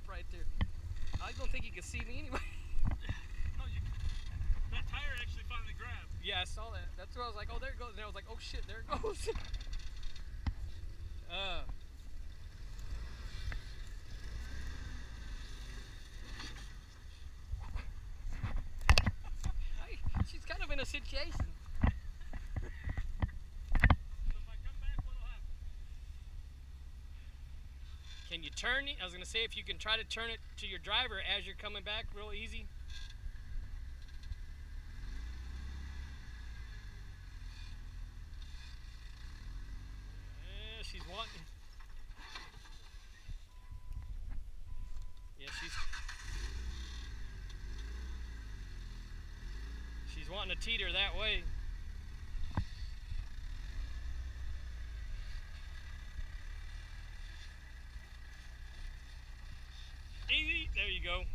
right there. I don't think you can see me anyway. No, that tire actually finally grabbed. Yeah, I saw that. That's where I was like, oh, there it goes. And I was like, oh shit, there it goes. She's kind of in a situation. So if I come back, what'll happen? Can you turn it? I was gonna say if you can try to turn it to your driver as you're coming back, real easy. Yeah, she's wanting. Yeah, she's wanting to teeter that way. Easy. There you go.